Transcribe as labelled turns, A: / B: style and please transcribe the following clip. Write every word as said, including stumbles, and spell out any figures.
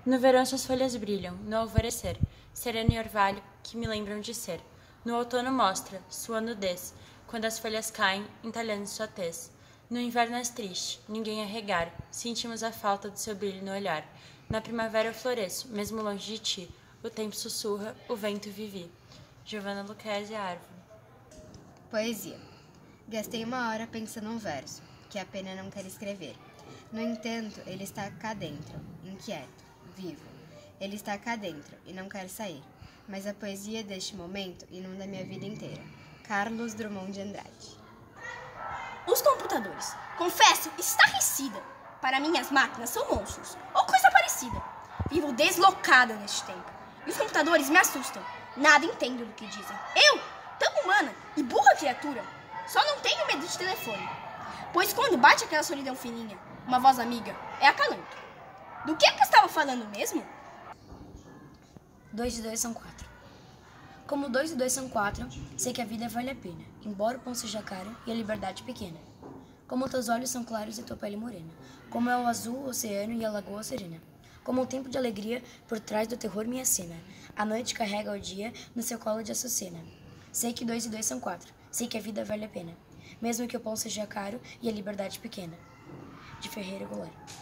A: No verão suas folhas brilham, no alvorecer, sereno e orvalho, que me lembram de ser. No outono mostra sua nudez, quando as folhas caem, entalhando sua tez. No inverno és triste, ninguém a regar, sentimos a falta do seu brilho no olhar. Na primavera eu floresço, mesmo longe de ti, o tempo sussurra, o vento vivi. Giovanna Lucchesi, A Árvore.
B: Poesia. Gastei uma hora pensando um verso, que a pena não quer escrever. No entanto, ele está cá dentro, inquieto, vivo. Ele está cá dentro e não quer sair. Mas a poesia deste momento inunda minha vida inteira. Carlos Drummond de Andrade.
C: Os computadores. Confesso, estarrecida. Para mim, as máquinas são monstros, ou coisa parecida. Vivo deslocada neste tempo. E os computadores me assustam. Nada entendo do que dizem. Eu, tão humana e burra criatura, só não tenho medo de telefone. Pois quando bate aquela solidão fininha, uma voz amiga, é acalanto. Do que é que eu estava falando mesmo?
D: Dois e dois são quatro. Como dois e dois são quatro, sei que a vida vale a pena, embora o pão seja caro e a liberdade pequena. Como teus olhos são claros e tua pele morena, como é o azul, o oceano e a lagoa serena. Como um tempo de alegria, por trás do terror minha cena. A noite carrega o dia no seu colo de açucena. Sei que dois e dois são quatro, sei que a vida vale a pena, mesmo que o pão seja caro e a liberdade pequena. De Ferreira Goulart.